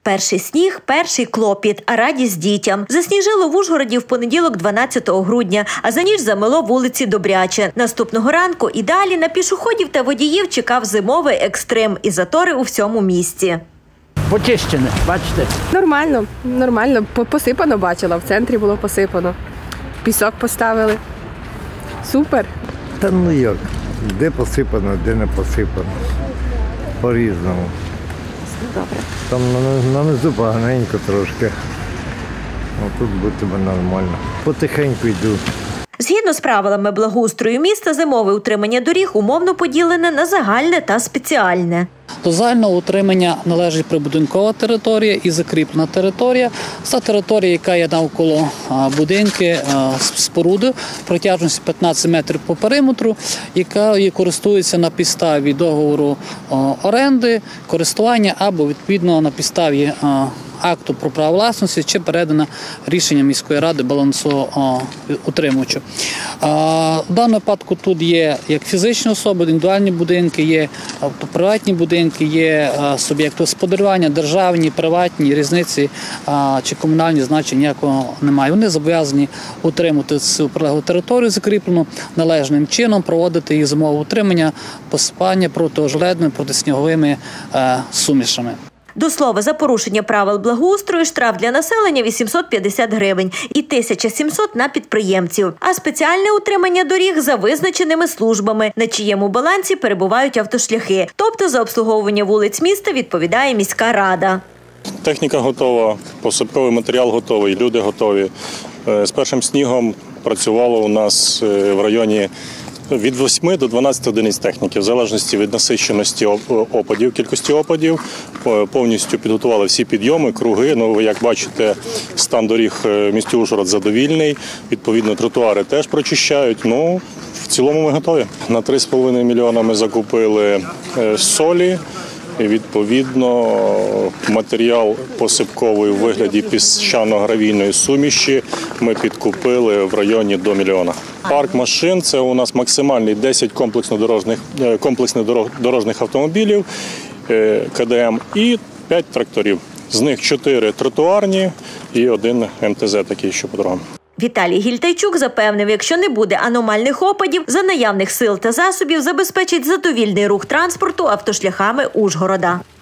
Перший сніг – перший клопіт, а радість дітям. Засніжило в Ужгороді в понеділок 12 грудня, а за ніч замело вулиці добряче. Наступного ранку і далі на пішоходів та водіїв чекав зимовий екстрим і затори у всьому місті. Почищене, бачите? Нормально. Посипано бачила, в центрі було посипано. Пісок поставили. Супер. Та ну як, де посипано, де не посипано. По-різному. Добре. Там нанизу поганенько трошки. А тут буде нормально. Потихеньку йду. Згідно з правилами благоустрою міста, зимове утримання доріг умовно поділене на загальне та спеціальне. До загального утримання належить прибудинкова територія і закріплена територія. Це територія, яка є навколо будинки, споруди протяжністю 15 метрів по периметру, яка користується на підставі договору оренди, користування або відповідно на підставі акту про право власності чи передана рішення міської ради балансоутримувачу. В даному випадку тут є як фізичні особи, індивідуальні будинки, є приватні будинки, є суб'єкти господарювання, державні, приватні, різниці чи комунальні значення ніякого немає. Вони зобов'язані утримувати цю прилеглу територію закріплену належним чином, проводити її зимове утримання, посипання протижеледними, протисніговими сумішами. До слова, за порушення правил благоустрою штраф для населення – 850 гривень і 1700 на підприємців. А спеціальне утримання доріг за визначеними службами, на чиєму балансі перебувають автошляхи. Тобто за обслуговування вулиць міста відповідає міська рада. Техніка готова, посипковий матеріал готовий, люди готові. З першим снігом працювало у нас в районі від 8 до 12 одиниць техніки, в залежності від насиченості опадів, кількості опадів. Повністю підготували всі підйоми, круги. Ну, ви як бачите, стан доріг в місті Ужгород задовільний. Відповідно, тротуари теж прочищають. Ну, в цілому ми готові. На 3,5 мільйона ми закупили солі. І, відповідно, матеріал посипковий у вигляді піщано-гравійної суміші ми підкупили в районі до мільйона. Парк машин – це у нас максимальний 10 комплексних дорожніх автомобілів КДМ і 5 тракторів. З них 4 тротуарні і 1 МТЗ такий, що по дорогам. Віталій Гільтайчук запевнив, якщо не буде аномальних опадів, за наявних сил та засобів забезпечить задовільний рух транспорту автошляхами Ужгорода.